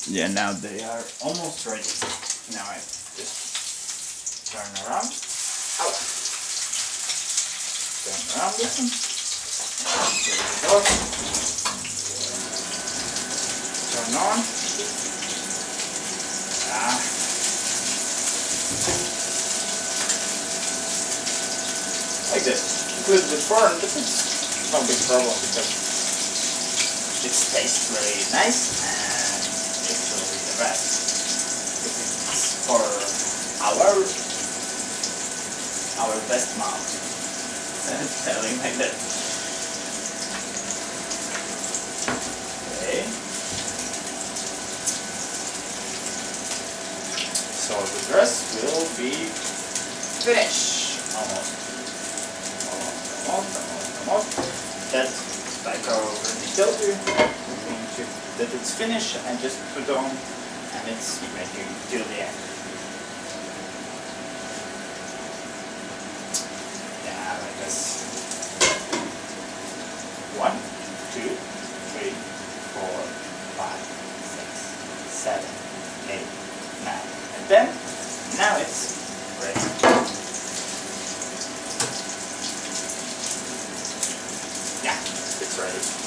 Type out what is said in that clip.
Yeah, now they are almost ready. Now I just turn around. Ow. Turn around with them. There we go. Turn on. Like this. It's a little bit burned, but it's no big problem because it tastes very nice and it's really the best. It's for our best mouth. Telling like that. Okay. So the dress will be finished almost. Almost. That's like I already told you. That it's finished and just put on and it's ready till the end. Yeah, like this. 1, 2, 3, 4, 5, 6, 7, 8, 9, and 10. Now it's ready. Yeah, it's ready.